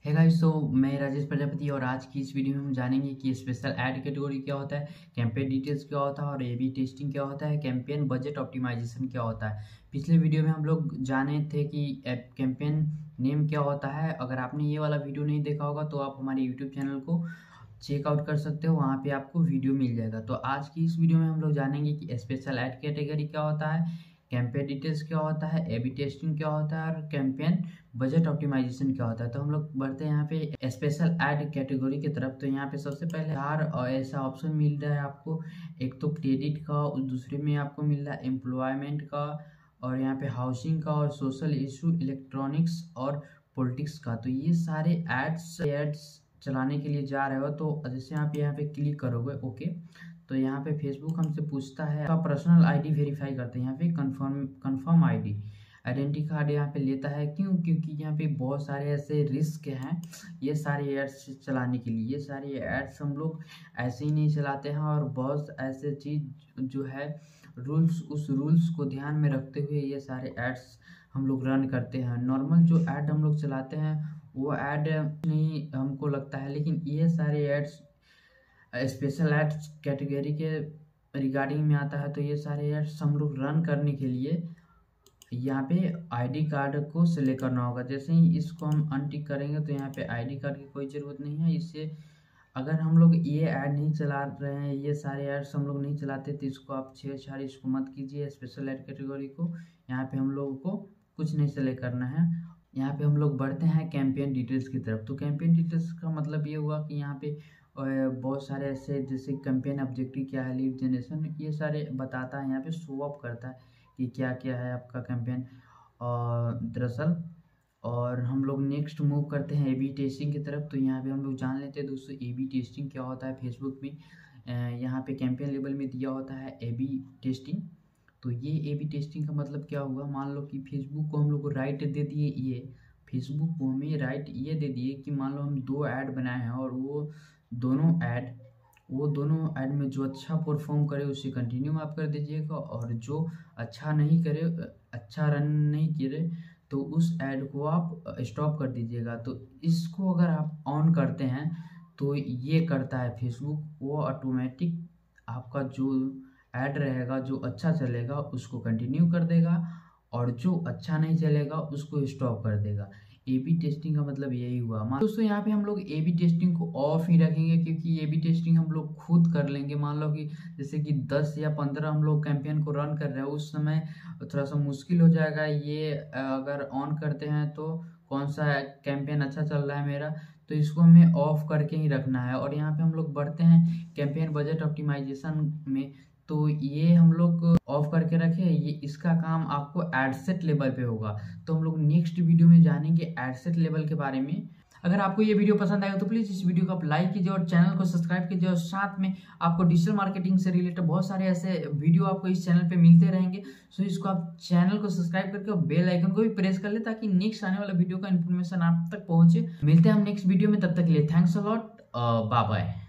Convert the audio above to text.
है गाइस, तो मैं राजेश प्रजापति और आज की इस वीडियो में हम जानेंगे कि स्पेशल ऐड कैटेगरी क्या होता है, कैंपेन डिटेल्स क्या होता है और एबी टेस्टिंग क्या होता है, कैंपेन बजट ऑप्टिमाइजेशन क्या होता है। पिछले वीडियो में हम लोग जाने थे कि कैंपेन नेम क्या होता है। अगर आपने ये वाला वीडियो नहीं देखा होगा तो आप हमारे यूट्यूब चैनल को चेकआउट कर सकते हो, वहाँ पे आपको वीडियो मिल जाएगा। तो आज की इस वीडियो में हम लोग जानेंगे कि स्पेशल ऐड कैटेगरी क्या होता है, कैंपेन डिटेल्स क्या होता है, एबी टेस्टिंग क्या होता है और कैंपेन बजट ऑप्टिमाइजेशन क्या होता है। तो हम लोग बढ़ते हैं यहाँ पे स्पेशल ऐड कैटेगरी की तरफ। तो यहाँ पे सबसे पहले चार ऐसा ऑप्शन मिल रहा है आपको। एक तो क्रेडिट का, उस दूसरे में आपको मिल रहा है एम्प्लॉयमेंट का, और यहाँ पे हाउसिंग का, और सोशल इशू, इलेक्ट्रॉनिक्स और पॉलिटिक्स का। तो ये सारे एड्स चलाने के लिए जा रहे हो तो जैसे आप यहाँ पे क्लिक करोगे ओके, तो यहाँ पे फेसबुक हमसे पूछता है आपका पर्सनल आईडी वेरीफाई करते हैं। यहाँ पे कंफर्म आईडी आइडेंटिटी कार्ड यहाँ पे लेता है। क्यों? क्योंकि यहाँ पे बहुत सारे ऐसे रिस्क हैं ये सारे एड्स चलाने के लिए। ये सारे एड्स हम लोग ऐसे ही नहीं चलाते हैं और बहुत ऐसे चीज़ जो है रूल्स, उस रूल्स को ध्यान में रखते हुए ये सारे एड्स हम लोग रन करते हैं। नॉर्मल जो ऐड हम लोग चलाते हैं वो ऐड नहीं हमको लगता है, लेकिन ये सारे एड्स स्पेशल एड्स कैटेगरी के रिगार्डिंग में आता है। तो ये सारे एड्स हम लोग रन करने के लिए यहाँ पे आईडी कार्ड को सिलेक्ट करना होगा। जैसे ही इसको हम अनटिक करेंगे तो यहाँ पे आईडी कार्ड की कोई ज़रूरत नहीं है। इससे अगर हम लोग ये ऐड नहीं चला रहे हैं, ये सारे ऐड्स हम लोग नहीं चलाते, तो इसको आप छेड़छाड़ इसको मत कीजिए स्पेशल ऐड कैटेगरी को। यहाँ पे हम लोगों को कुछ नहीं सेलेक्ट करना है। यहाँ पे हम लोग बढ़ते हैं कैंपेन डिटेल्स की तरफ। तो कैंपेन डिटेल्स का मतलब ये हुआ कि यहाँ पे बहुत सारे ऐसे जैसे कैंपेन ऑब्जेक्टिव क्या है, लीड जनरेशन, ये सारे बताता है, यहाँ पे शो अप करता है कि क्या क्या है आपका कैंपेन दरअसल। और हम लोग नेक्स्ट मूव करते हैं एबी टेस्टिंग की तरफ। तो यहाँ पे हम लोग जान लेते हैं दोस्तों एबी टेस्टिंग क्या होता है। फेसबुक में यहाँ पे कैंपेन लेवल में दिया होता है एबी टेस्टिंग। तो ये एबी टेस्टिंग का मतलब क्या हुआ, मान लो कि फेसबुक को हम लोग को राइट दे दिए, ये फेसबुक को हमें राइट ये दे दिए कि मान लो हम दो ऐड बनाए हैं और वो दोनों ऐड में जो अच्छा परफॉर्म करे उसे कंटिन्यू आप कर दीजिएगा, और जो अच्छा नहीं करे, अच्छा रन नहीं करे, तो उस ऐड को आप स्टॉप कर दीजिएगा। तो इसको अगर आप ऑन करते हैं तो ये करता है फेसबुक, वो ऑटोमेटिक आपका जो ऐड रहेगा, जो अच्छा चलेगा उसको कंटिन्यू कर देगा और जो अच्छा नहीं चलेगा उसको स्टॉप कर देगा। एबी टेस्टिंग का मतलब यही हुआ। दोस्तों यहाँ पे हम लोग एबी टेस्टिंग को ऑफ ही रखेंगे क्योंकि एबी टेस्टिंग हम लोग खुद कर लेंगे। मान लो कि जैसे कि 10 या 15 हम लोग कैंपेन को रन कर रहे हैं, उस समय थोड़ा सा मुश्किल हो जाएगा। ये अगर ऑन करते हैं तो कौन सा कैंपेन अच्छा चल रहा है मेरा, तो इसको हमें ऑफ करके ही रखना है। और यहाँ पे हम लोग बढ़ते हैं कैंपेन बजट ऑप्टिमाइजेशन में। तो ये हम लोग ऑफ करके रखे, ये इसका काम आपको एडसेट लेवल पे होगा। तो हम लोग नेक्स्ट वीडियो में जानेंगे एडसेट लेवल के बारे में। अगर आपको ये वीडियो पसंद आएगा तो प्लीज़ इस वीडियो को आप लाइक कीजिए और चैनल को सब्सक्राइब कीजिए, और साथ में आपको डिजिटल मार्केटिंग से रिलेटेड बहुत सारे ऐसे वीडियो आपको इस चैनल पे मिलते रहेंगे। सो इसको आप चैनल को सब्सक्राइब करके और बेल आइकन को भी प्रेस कर ले ताकि नेक्स्ट आने वाला वीडियो का इन्फॉर्मेशन आप तक पहुंचे। मिलते हैं हम नेक्स्ट वीडियो में, तब तक के लिए thanks a lot, bye bye.